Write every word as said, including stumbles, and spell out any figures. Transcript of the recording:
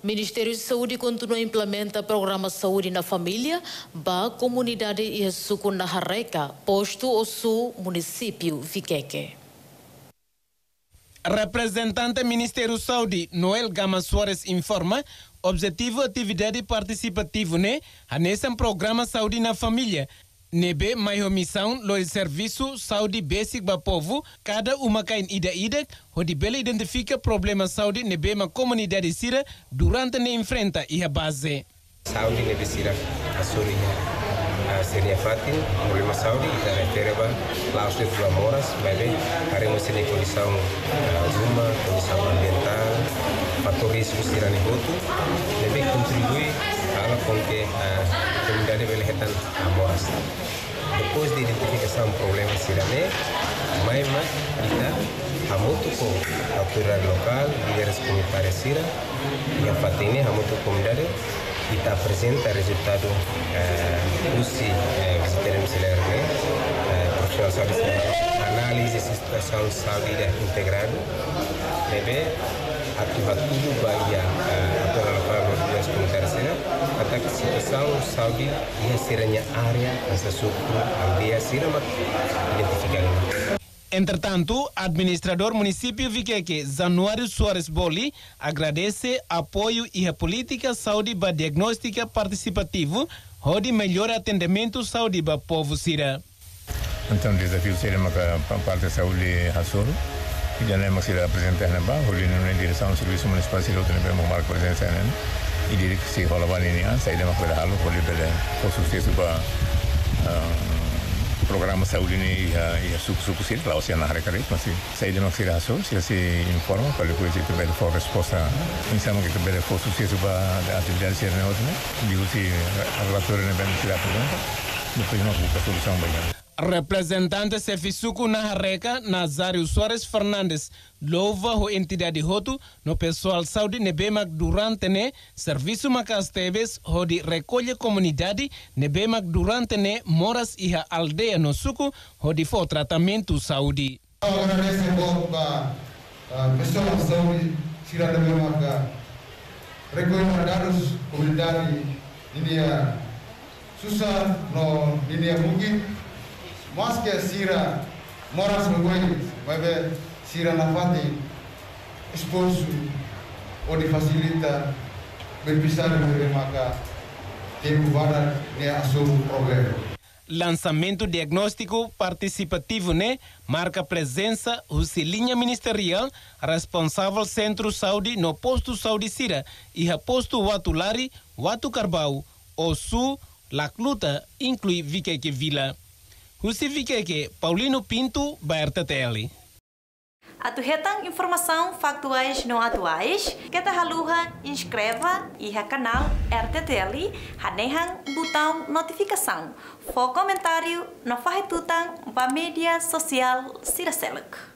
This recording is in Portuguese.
Ministério de Saúde continua a implementar programa Saúde na Família para a comunidade e suco na Harreca, posto o sul, município Viqueque. Representante do Ministério da Saúde, Noel Gama Soares, informa objetivo atividade participativa, né? Nesse programa Saúde na Família. Nebe maior missão lo serviço saúde basic para povo, cada uma cain ida ida, onde bela identifica problema saúde nebe ma comunidade sira durante ne enfrenta e a base. Saúde nebe sira a sorinha a seria fatin problema saúde ita refere ba laos de moras, bebe haremos sini condição uma condição ambiental, fator risco sira ne botu, nebe contribui ala com que a comunidade belehetan moras. Depois de identificação do problema sirane, mais mais kita hamutu com a autoridade local, líderes comunitários sira, e a fatine hamutu comunidade kita apresenta resultado usi visitar misalnya profissional saúde, análise situação saúde integrado, nebe ativar tudo bahia autoridade local líderes comunitários sira, até que situação saúde ia seranya área essa suku aldeia sira mak identificar. Entretanto, administrador município Viqueque, Januário Soares Boli, agradece apoio e a política saúde para diagnóstica participativo, onde melhor atendimento saúde para povo sira. Então, o desafio seria para a parte da saúde Hasoro, e já não é que apresentar na barra, onde não é direção do serviço municipal, se não tem uma marca presença, e diria que se rola bem a saída uma coisa ralo, pode ter o sucesso para programa saúde e a suco-suco sira, lá o na Harreca, mas saída uma coisa ralo, se se informa, para depois ter bem for resposta, pensamos que ter bem for sucesso para a atividade sira na outra, digo se a relatória não é sira apresenta, depois nós busca a solução bem. Representante Sefisuco na Harreca, Nazário Soares Fernandes, louva a entidade Roto no pessoal saúde nebemak durante ne serviço macas teves onde recolhe comunidade nebemak durante ne moras e a aldeia no suco onde for tratamento saúde. Agradeço a pessoal saúde sira nebemak recolhe dados comunidade ini susah no ini mungkin mas que sira moras mengoi, mas sira na fati esposo onde facilita berpisah dengan maka tempo vara ne assume problema. Lançamento diagnóstico participativo né marca presença o linha ministerial responsável centro saúde no posto saúde sira e a posto Watulari, Watu Carbau, o sul, Lacluta, inclui Viqueque Vila. Justifique Paulino Pinto, B R T T L. Atuhetang informação factuais não atuais, que haluha inscreva e a canal R T T L, hanehang botão notificação. For comentário, não farretutang para mídia social Siraseluk.